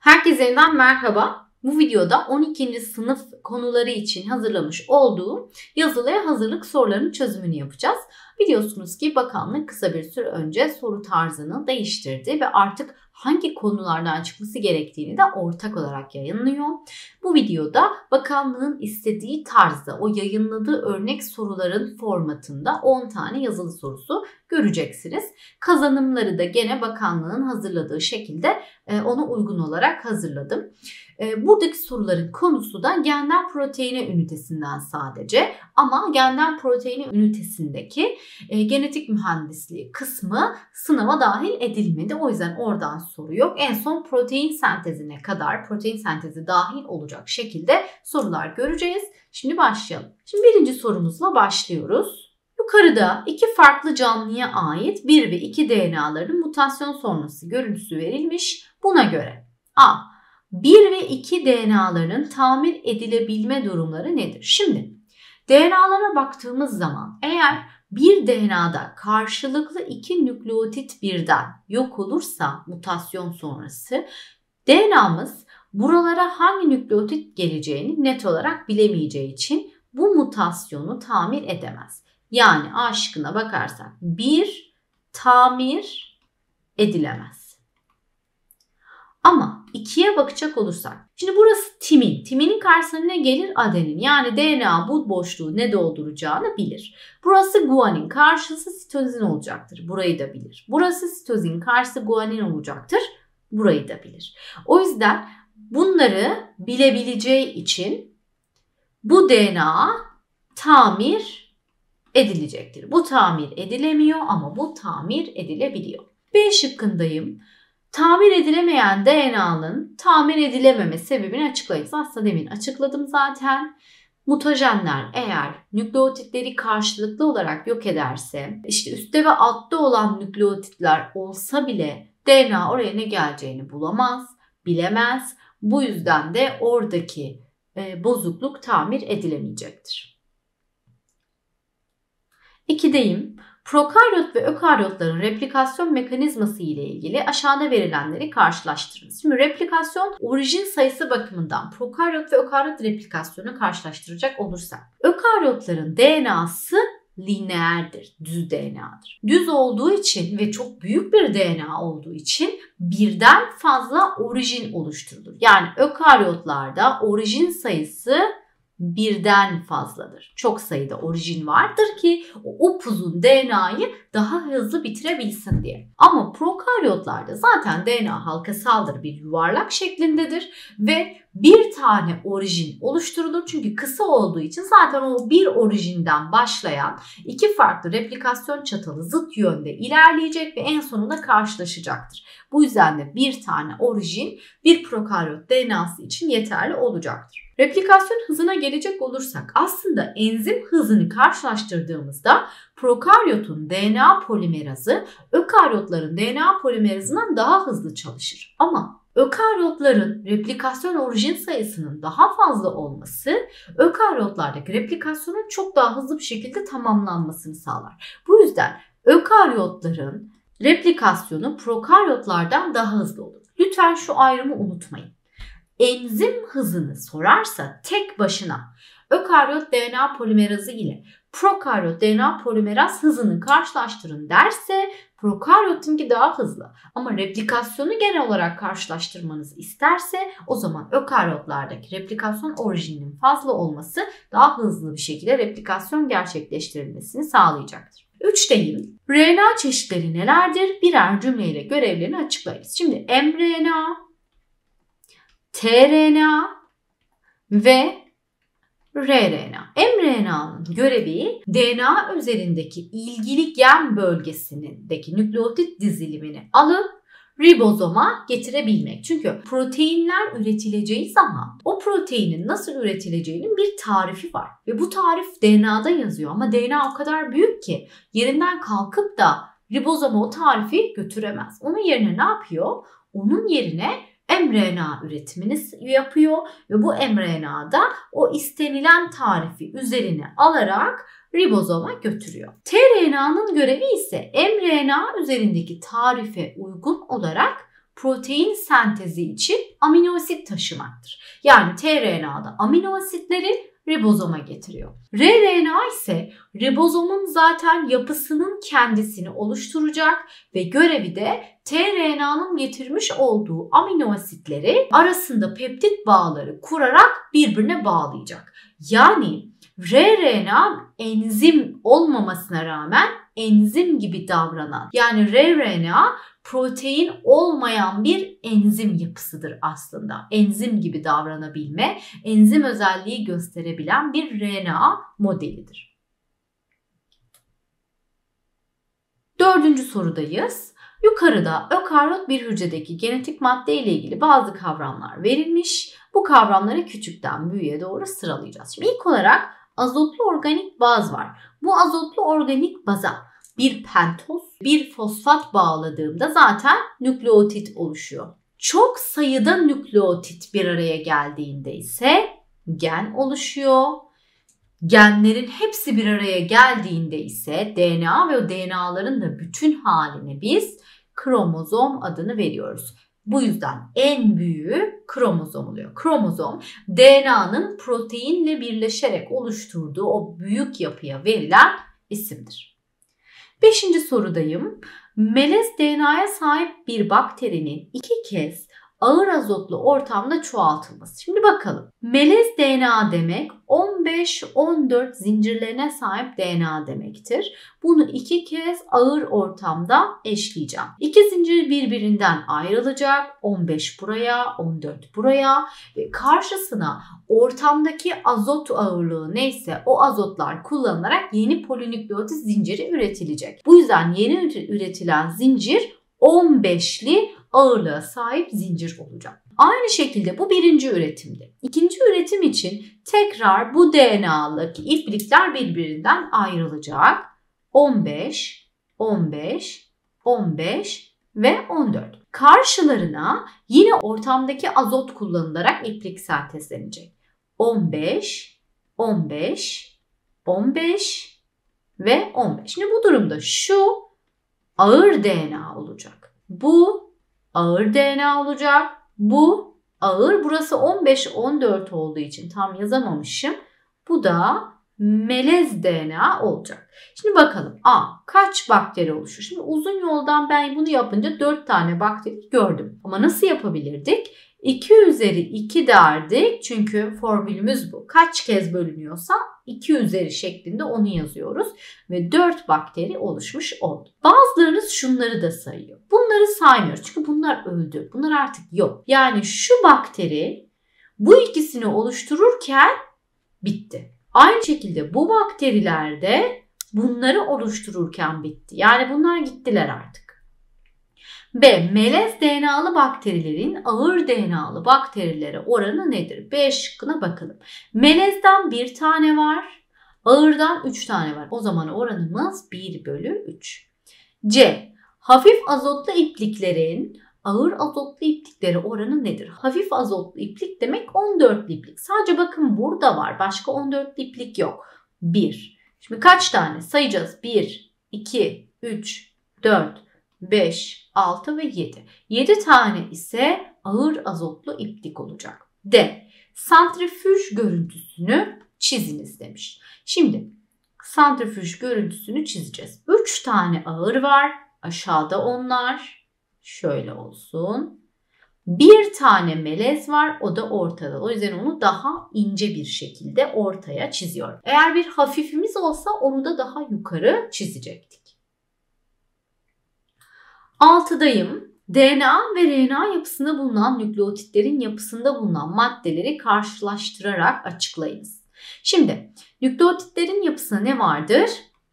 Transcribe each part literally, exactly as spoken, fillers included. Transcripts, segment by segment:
Herkese yeniden merhaba. Bu videoda on ikinci sınıf konuları için hazırlamış olduğum yazılıya hazırlık sorularının çözümünü yapacağız. Biliyorsunuz ki bakanlık kısa bir süre önce soru tarzını değiştirdi ve artık hangi konulardan çıkması gerektiğini de ortak olarak yayınlıyor. Bu videoda bakanlığın istediği tarzda o yayınladığı örnek soruların formatında on tane yazılı sorusu göreceksiniz. Kazanımları da gene bakanlığın hazırladığı şekilde ona uygun olarak hazırladım. Buradaki soruların konusu da genler proteini ünitesinden sadece, ama genler proteini ünitesindeki e, genetik mühendisliği kısmı sınava dahil edilmedi. O yüzden oradan soru yok. En son protein sentezine kadar, protein sentezi dahil olacak şekilde sorular göreceğiz. Şimdi başlayalım. Şimdi birinci sorumuzla başlıyoruz. Yukarıda iki farklı canlıya ait bir ve iki D N A'ların mutasyon sonrası görüntüsü verilmiş. Buna göre A. bir ve iki D N A'ların tamir edilebilme durumları nedir? Şimdi D N A'lara baktığımız zaman eğer bir D N A'da karşılıklı iki nükleotit birden yok olursa mutasyon sonrası D N A'mız buralara hangi nükleotit geleceğini net olarak bilemeyeceği için bu mutasyonu tamir edemez. Yani A şıkkına bakarsak bir tamir edilemez. Ama ikiye bakacak olursak, şimdi burası timin. Timinin karşısına ne gelir? Adenin. Yani D N A bu boşluğu ne dolduracağını bilir. Burası guanin. Karşısı sitozin olacaktır. Burayı da bilir. Burası sitozin. Karşısı guanin olacaktır. Burayı da bilir. O yüzden bunları bilebileceği için bu D N A tamir edilecektir. Bu tamir edilemiyor ama bu tamir edilebiliyor. B şıkkındayım. Tamir edilemeyen D N A'nın tamir edilememe sebebini açıklayınız. Aslında demin açıkladım zaten. Mutajenler eğer nükleotitleri karşılıklı olarak yok ederse, işte üstte ve altta olan nükleotitler olsa bile D N A oraya ne geleceğini bulamaz, bilemez. Bu yüzden de oradaki e, bozukluk tamir edilemeyecektir. ikideyim. Prokaryot ve ökaryotların replikasyon mekanizması ile ilgili aşağıda verilenleri karşılaştırınız. Şimdi replikasyon orijin sayısı bakımından prokaryot ve ökaryot replikasyonu karşılaştıracak olursak, ökaryotların D N A'sı lineerdir, düz D N A'dır. Düz olduğu için ve çok büyük bir D N A olduğu için birden fazla orijin oluşturulur. Yani ökaryotlarda orijin sayısı birden fazladır. Çok sayıda orijin vardır ki o upuzun D N A'yı daha hızlı bitirebilsin diye. Ama prokaryotlarda zaten D N A halkasaldır, bir yuvarlak şeklindedir ve bir tane orijin oluşturulur. Çünkü kısa olduğu için zaten o bir orijinden başlayan iki farklı replikasyon çatalı zıt yönde ilerleyecek ve en sonunda karşılaşacaktır. Bu yüzden de bir tane orijin bir prokaryot D N A'sı için yeterli olacaktır. Replikasyon hızına gelecek olursak, aslında enzim hızını karşılaştırdığımızda prokaryotun D N A polimerazı ökaryotların D N A polimerazından daha hızlı çalışır. Ama ökaryotların replikasyon orijin sayısının daha fazla olması ökaryotlardaki replikasyonun çok daha hızlı bir şekilde tamamlanmasını sağlar. Bu yüzden ökaryotların replikasyonu prokaryotlardan daha hızlı olur. Lütfen şu ayrımı unutmayın. Enzim hızını sorarsa tek başına ökaryot D N A polimerazı ile prokaryot D N A polimeraz hızını karşılaştırın derse prokaryotunki daha hızlı. Ama replikasyonu genel olarak karşılaştırmanızı isterse o zaman ökaryotlardaki replikasyon orijininin fazla olması daha hızlı bir şekilde replikasyon gerçekleştirilmesini sağlayacaktır. üçteyim. R N A çeşitleri nelerdir? Birer cümleyle görevlerini açıklayınız. Şimdi mRNA, tRNA ve rRNA. mRNA'nın görevi D N A üzerindeki ilgili gen bölgesindeki nükleotit dizilimini alıp ribozoma getirebilmek. Çünkü proteinler üretileceği zaman o proteinin nasıl üretileceğinin bir tarifi var. Ve bu tarif D N A'da yazıyor ama D N A o kadar büyük ki yerinden kalkıp da ribozoma o tarifi götüremez. Onun yerine ne yapıyor? Onun yerine mRNA üretimini yapıyor ve bu mRNA'da o istenilen tarifi üzerine alarak ribozoma götürüyor. tRNA'nın görevi ise mRNA üzerindeki tarife uygun olarak protein sentezi için amino asit taşımaktır. Yani tRNA'da amino asitleri ribozoma getiriyor. rRNA ise ribozomun zaten yapısının kendisini oluşturacak ve görevi de tRNA'nın getirmiş olduğu amino asitleri arasında peptit bağları kurarak birbirine bağlayacak. Yani rRNA enzim olmamasına rağmen enzim gibi davranan, yani rRNA protein olmayan bir enzim yapısıdır aslında. Enzim gibi davranabilme, enzim özelliği gösterebilen bir R N A modelidir. Dördüncü sorudayız. Yukarıda ökaryot bir hücredeki genetik madde ile ilgili bazı kavramlar verilmiş. Bu kavramları küçükten büyüğe doğru sıralayacağız. Şimdi ilk olarak azotlu organik baz var. Bu azotlu organik baza bir pentoz, bir fosfat bağladığımda zaten nükleotit oluşuyor. Çok sayıda nükleotit bir araya geldiğinde ise gen oluşuyor. Genlerin hepsi bir araya geldiğinde ise D N A ve o D N A'ların da bütün haline biz kromozom adını veriyoruz. Bu yüzden en büyüğü kromozom oluyor. Kromozom D N A'nın proteinle birleşerek oluşturduğu o büyük yapıya verilen isimdir. Beşinci sorudayım. Melez D N A'ya sahip bir bakterinin iki kez ağır azotlu ortamda çoğaltılması. Şimdi bakalım. Melez D N A demek on beş on dört zincirlerine sahip D N A demektir. Bunu iki kez ağır ortamda eşleyeceğim. İki zincir birbirinden ayrılacak. on beş buraya, on dört buraya ve karşısına ortamdaki azot ağırlığı neyse o azotlar kullanılarak yeni polinükleotit zinciri üretilecek. Bu yüzden yeni üretilen zincir on beşli ağırlığa sahip zincir olacak. Aynı şekilde bu birinci üretimde. İkinci üretim için tekrar bu D N A'daki iplikler birbirinden ayrılacak. on beş, on beş, on beş ve on dört. Karşılarına yine ortamdaki azot kullanılarak iplik sentezlenecek. on beş, on beş, on beş ve on beş. Şimdi bu durumda şu ağır D N A olacak. Bu ağır D N A olacak. Bu ağır. Burası on beş on dört olduğu için tam yazamamışım. Bu da melez D N A olacak. Şimdi bakalım. A. Kaç bakteri oluşur? Şimdi uzun yoldan ben bunu yapınca dört tane bakteri gördüm. Ama nasıl yapabilirdik? iki üzeri iki derdik. Çünkü formülümüz bu. Kaç kez bölünüyorsa iki üzeri şeklinde onu yazıyoruz. Ve dört bakteri oluşmuş oldu. Bazılarınız şunları da sayıyor. Bunları saymıyoruz. Çünkü bunlar öldü. Bunlar artık yok. Yani şu bakteri bu ikisini oluştururken bitti. Aynı şekilde bu bakteriler de bunları oluştururken bitti. Yani bunlar gittiler artık. B. Melez D N A'lı bakterilerin ağır D N A'lı bakterilere oranı nedir? B şıkkına bakalım. Melezden bir tane var. Ağırdan üç tane var. O zaman oranımız bir bölü üç. C. Hafif azotlu ipliklerin ağır azotlu iplikleri oranı nedir? Hafif azotlu iplik demek on dörtlü iplik. Sadece bakın burada var. Başka on dörtlü iplik yok. bir. Şimdi kaç tane sayacağız? bir, iki, üç, dört, beş, altı ve yedi. yedi tane ise ağır azotlu iplik olacak. D. Santrifüj görüntüsünü çiziniz demiş. Şimdi santrifüj görüntüsünü çizeceğiz. üç tane ağır var. Aşağıda onlar. Şöyle olsun. Bir tane melez var. O da ortada. O yüzden onu daha ince bir şekilde ortaya çiziyorum. Eğer bir hafifimiz olsa onu da daha yukarı çizecektik. altıdayım. D N A ve R N A yapısında bulunan nükleotitlerin yapısında bulunan maddeleri karşılaştırarak açıklayınız. Şimdi nükleotitlerin yapısında ne vardır?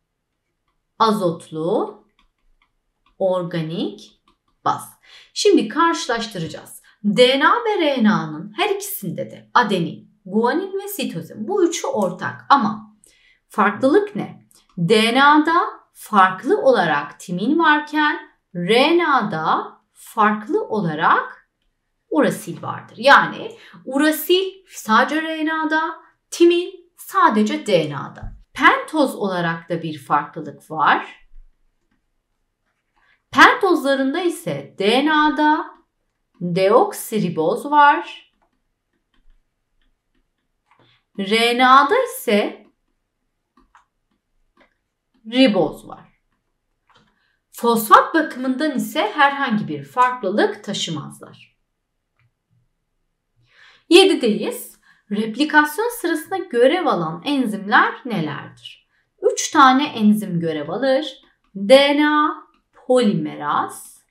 Azotlu, organik, baz. Şimdi karşılaştıracağız. D N A ve R N A'nın her ikisinde de adenin, guanin ve sitozin. Bu üçü ortak ama farklılık ne? D N A'da farklı olarak timin varken R N A'da farklı olarak urasil vardır. Yani urasil sadece R N A'da, timin sadece D N A'da. Pentoz olarak da bir farklılık var. Pentozlarında ise D N A'da deoksiriboz var. R N A'da ise riboz var. Fosfat bakımından ise herhangi bir farklılık taşımazlar. yedideyiz. Replikasyon sırasında görev alan enzimler nelerdir? üç tane enzim görev alır. D N A polimeraz,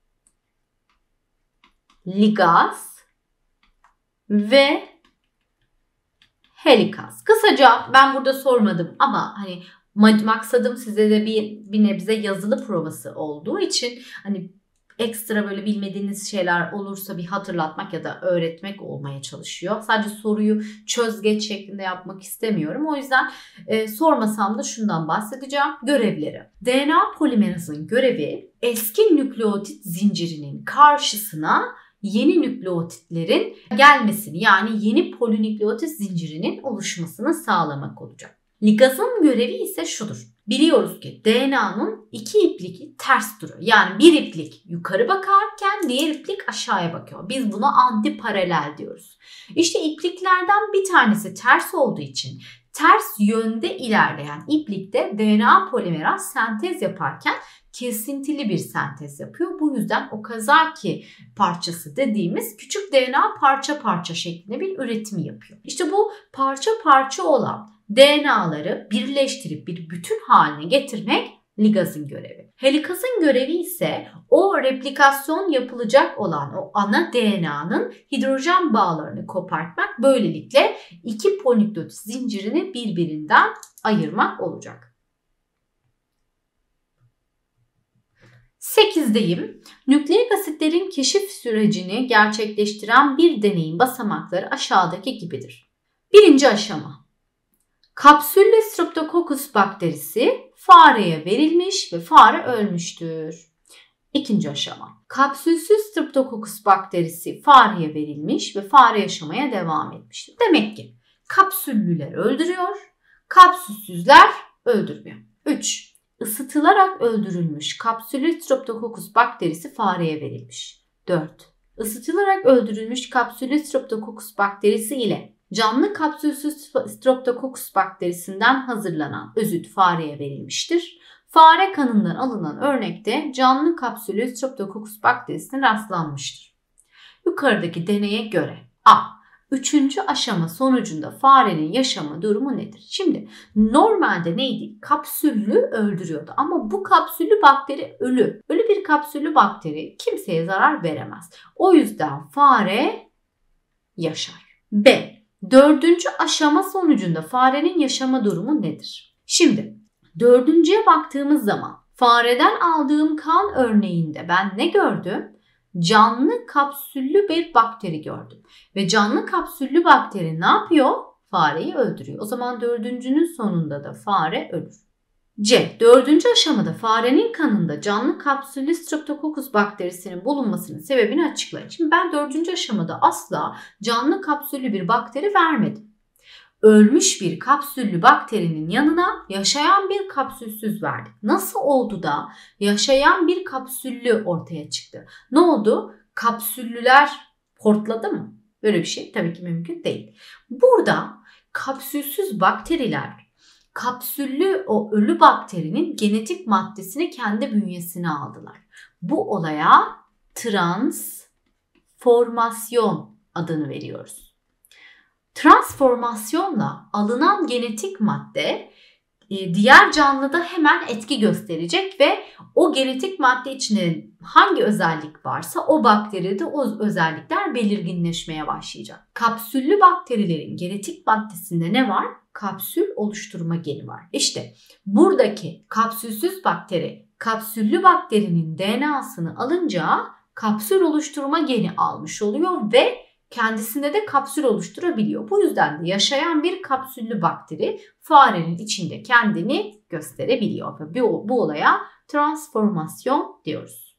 ligaz ve helikaz. Kısaca ben burada sormadım ama hani maksadım size de bir, bir nebze yazılı provası olduğu için hani ekstra böyle bilmediğiniz şeyler olursa bir hatırlatmak ya da öğretmek olmaya çalışıyor. Sadece soruyu çöz geç şeklinde yapmak istemiyorum. O yüzden e, sormasam da şundan bahsedeceğim. Görevleri. D N A polimerazın görevi eski nükleotit zincirinin karşısına yeni nükleotitlerin gelmesini, yani yeni polinükleotit zincirinin oluşmasını sağlamak olacak. Ligazın görevi ise şudur. Biliyoruz ki D N A'nın iki ipliki ters duruyor. Yani bir iplik yukarı bakarken diğer iplik aşağıya bakıyor. Biz buna antiparalel diyoruz. İşte ipliklerden bir tanesi ters olduğu için ters yönde ilerleyen iplikte D N A polimeraz sentez yaparken kesintili bir sentez yapıyor. Bu yüzden Okazaki parçası dediğimiz küçük D N A parça parça şeklinde bir üretimi yapıyor. İşte bu parça parça olan D N A'ları birleştirip bir bütün haline getirmek ligazın görevi. Helikazın görevi ise o replikasyon yapılacak olan o ana D N A'nın hidrojen bağlarını kopartmak, böylelikle iki polinükleotit zincirini birbirinden ayırmak olacak. sekizdeyim. Nükleik asitlerin keşif sürecini gerçekleştiren bir deneyin basamakları aşağıdaki gibidir. Birinci aşama. Kapsüllü Streptococcus bakterisi fareye verilmiş ve fare ölmüştür. İkinci aşama. Kapsülsüz Streptococcus bakterisi fareye verilmiş ve fare yaşamaya devam etmiştir. Demek ki kapsüllüler öldürüyor, kapsülsüzler öldürmüyor. üç. Isıtılarak öldürülmüş kapsüllü Streptococcus bakterisi fareye verilmiş. dört. Isıtılarak öldürülmüş kapsüllü Streptococcus bakterisi ile canlı kapsülsüz Streptococcus bakterisinden hazırlanan özüt fareye verilmiştir. Fare kanından alınan örnekte canlı kapsüllü Streptococcus bakterisine rastlanmıştır. Yukarıdaki deneye göre A. Üçüncü aşama sonucunda farenin yaşama durumu nedir? Şimdi normalde neydi? Kapsüllü öldürüyordu ama bu kapsüllü bakteri ölü. Ölü bir kapsüllü bakteri kimseye zarar veremez. O yüzden fare yaşar. B. Dördüncü aşama sonucunda farenin yaşama durumu nedir? Şimdi dördüncüye baktığımız zaman fareden aldığım kan örneğinde ben ne gördüm? Canlı kapsüllü bir bakteri gördüm. Ve canlı kapsüllü bakteri ne yapıyor? Fareyi öldürüyor. O zaman dördüncünün sonunda da fare ölür. C. Dördüncü aşamada farenin kanında canlı kapsüllü Streptococcus bakterisinin bulunmasının sebebini açıklayın. Şimdi ben dördüncü aşamada asla canlı kapsüllü bir bakteri vermedim. Ölmüş bir kapsüllü bakterinin yanına yaşayan bir kapsülsüz verdik. Nasıl oldu da yaşayan bir kapsüllü ortaya çıktı? Ne oldu? Kapsüllüler portladı mı? Böyle bir şey tabii ki mümkün değil. Burada kapsülsüz bakteriler kapsüllü o ölü bakterinin genetik maddesini kendi bünyesine aldılar. Bu olaya transformasyon adını veriyoruz. Transformasyonla alınan genetik madde diğer canlıda hemen etki gösterecek ve o genetik madde içinde hangi özellik varsa o bakteride o özellikler belirginleşmeye başlayacak. Kapsüllü bakterilerin genetik maddesinde ne var? Kapsül oluşturma geni var. İşte buradaki kapsülsüz bakteri kapsüllü bakterinin D N A'sını alınca kapsül oluşturma geni almış oluyor ve kendisinde de kapsül oluşturabiliyor. Bu yüzden de yaşayan bir kapsüllü bakteri farenin içinde kendini gösterebiliyor. Ve bu, bu olaya transformasyon diyoruz.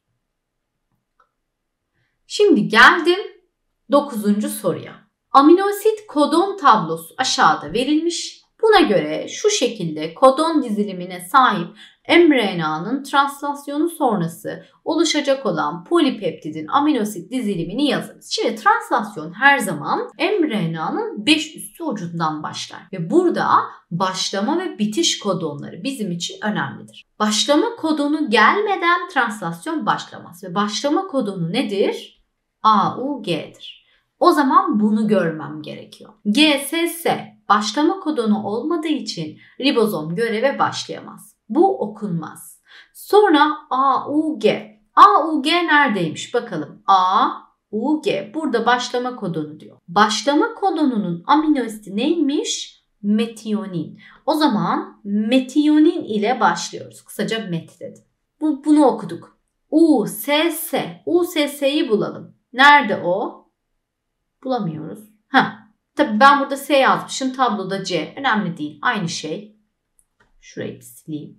Şimdi geldim dokuzuncu soruya. Aminoasit kodon tablosu aşağıda verilmiş. Buna göre şu şekilde kodon dizilimine sahip mRNA'nın translasyonu sonrası oluşacak olan polipeptidin aminosit dizilimini yazınız. Şimdi translasyon her zaman mRNA'nın beş üssü ucundan başlar ve burada başlama ve bitiş kodonları bizim için önemlidir. Başlama kodonu gelmeden translasyon başlamaz ve başlama kodonu nedir? A U G'dir. O zaman bunu görmem gerekiyor. G S S başlama kodonu olmadığı için ribozom göreve başlayamaz. Bu okunmaz. Sonra A U G. A U G neredeymiş bakalım. A U G burada başlama kodonu diyor. Başlama kodonunun amino asidi neymiş? Metiyonin. O zaman metiyonin ile başlıyoruz. Kısaca met dedim. Bu, bunu okuduk. U S S. U S S'yi bulalım. Nerede o? Bulamıyoruz. Ha. Tabii ben burada S yazmışım. Tabloda C. Önemli değil. Aynı şey. Şurayı bir sileyim.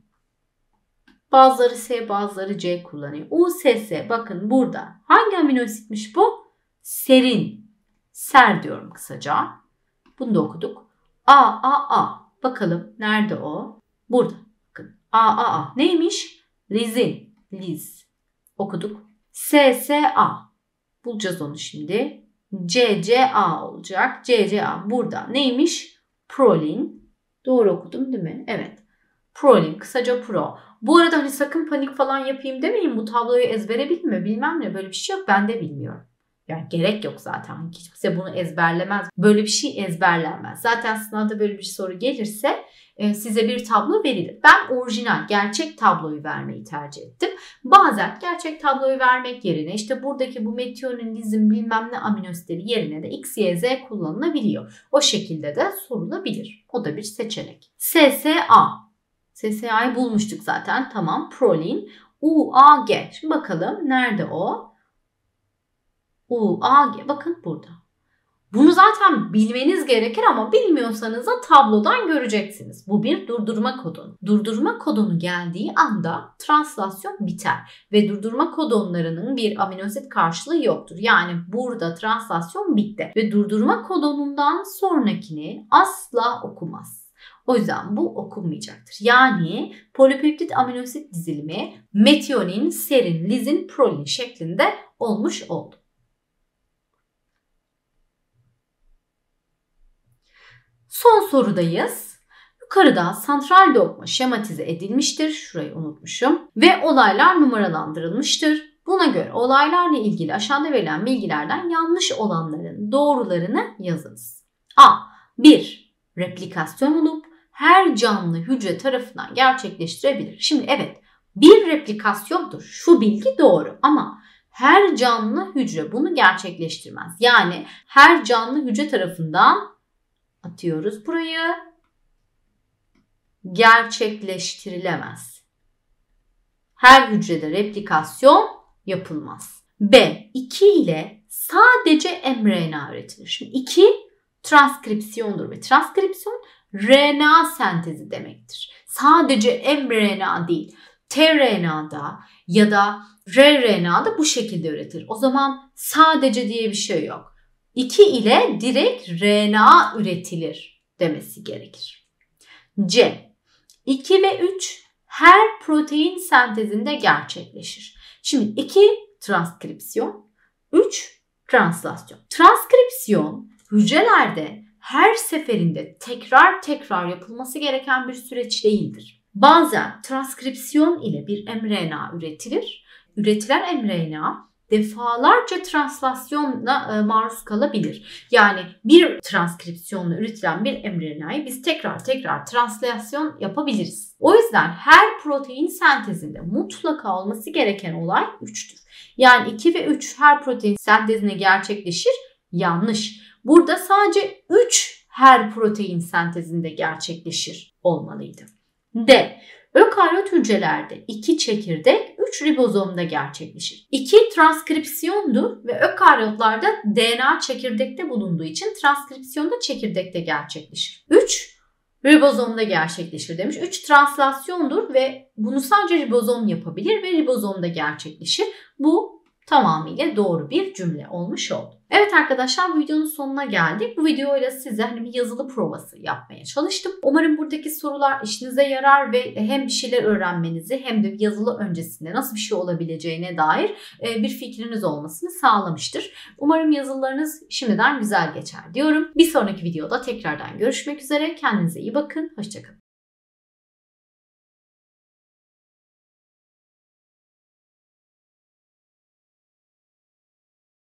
Bazıları S, bazıları C kullanıyor. U S S bakın burada. Hangi amino asitmiş bu? Serin. Ser diyorum kısaca. Bunu da okuduk. A, A, A. Bakalım nerede o? Burada. Bakın. A, A, A. Neymiş? Lizin. Liz. Okuduk. S, S, A. Bulacağız onu şimdi. C C A olacak. C C A burada. Neymiş? Prolin. Doğru okudum değil mi? Evet. Prolin. Kısaca pro. Bu arada hani sakın panik falan yapayım demeyin. Bu tabloyu ezbere bilmiyor. Bilmem ne. Böyle bir şey yok. Ben de bilmiyorum. Yani gerek yok zaten. Hiç kimse bunu ezberlemez. Böyle bir şey ezberlenmez. Zaten sınavda böyle bir soru gelirse e, size bir tablo verilir. Ben orijinal, gerçek tabloyu vermeyi tercih ettim. Bazen gerçek tabloyu vermek yerine işte buradaki bu metiyonin, lizin bilmem ne aminositleri yerine de X, Y, Z kullanılabiliyor. O şekilde de sorulabilir. O da bir seçenek. S S A. S S A'yı bulmuştuk zaten. Tamam. Prolin. U A G. Şimdi bakalım nerede o? U A G. Bakın burada. Bunu zaten bilmeniz gerekir ama bilmiyorsanız da tablodan göreceksiniz. Bu bir durdurma kodonu. Durdurma kodonu geldiği anda translasyon biter ve durdurma kodonlarının bir aminoasit karşılığı yoktur. Yani burada translasyon bitti ve durdurma kodonundan sonrakini asla okumaz. O yüzden bu okunmayacaktır. Yani polipeptit aminoasit dizilimi metiyonin, serin, lizin, prolin şeklinde olmuş oldu. Son sorudayız. Yukarıda santral dogma şematize edilmiştir. Şurayı unutmuşum. Ve olaylar numaralandırılmıştır. Buna göre olaylarla ilgili aşağıda verilen bilgilerden yanlış olanların doğrularını yazınız. A. bir. Replikasyon olup her canlı hücre tarafından gerçekleştirebilir. Şimdi evet, bir replikasyondur. Şu bilgi doğru ama her canlı hücre bunu gerçekleştirmez. Yani her canlı hücre tarafından atıyoruz burayı. Gerçekleştirilemez. Her hücrede replikasyon yapılmaz. B. iki ile sadece mRNA üretilir. Şimdi iki transkripsiyondur ve transkripsiyon R N A sentezi demektir. Sadece mRNA değil, tRNA'da ya da rRNA'da bu şekilde üretilir. O zaman sadece diye bir şey yok. iki ile direkt R N A üretilir demesi gerekir. C. iki ve üç her protein sentezinde gerçekleşir. Şimdi iki transkripsiyon, üç translasyon. Transkripsiyon hücrelerde her seferinde tekrar tekrar yapılması gereken bir süreç değildir. Bazen transkripsiyon ile bir mRNA üretilir. Üretilen mRNA defalarca translasyonla maruz kalabilir. Yani bir transkripsiyonla üretilen bir mRNA'yı biz tekrar tekrar translasyon yapabiliriz. O yüzden her protein sentezinde mutlaka olması gereken olay üçtür. Yani iki ve üç her protein sentezine gerçekleşir. Yanlış. Burada sadece üç her protein sentezinde gerçekleşir olmalıydı. D. Ökaryot hücrelerde iki çekirdek, üç ribozomda gerçekleşir. iki transkripsiyondur ve ökaryotlarda D N A çekirdekte bulunduğu için transkripsiyon da çekirdekte gerçekleşir. üç ribozomda gerçekleşir demiş. üç translasyondur ve bunu sadece ribozom yapabilir ve ribozomda gerçekleşir. Bu tamamıyla doğru bir cümle olmuş oldu. Evet arkadaşlar, bu videonun sonuna geldik. Bu videoyla size hani bir yazılı provası yapmaya çalıştım. Umarım buradaki sorular işinize yarar ve hem bir şeyler öğrenmenizi hem de yazılı öncesinde nasıl bir şey olabileceğine dair bir fikriniz olmasını sağlamıştır. Umarım yazılarınız şimdiden güzel geçer diyorum. Bir sonraki videoda tekrardan görüşmek üzere. Kendinize iyi bakın. Hoşça kalın.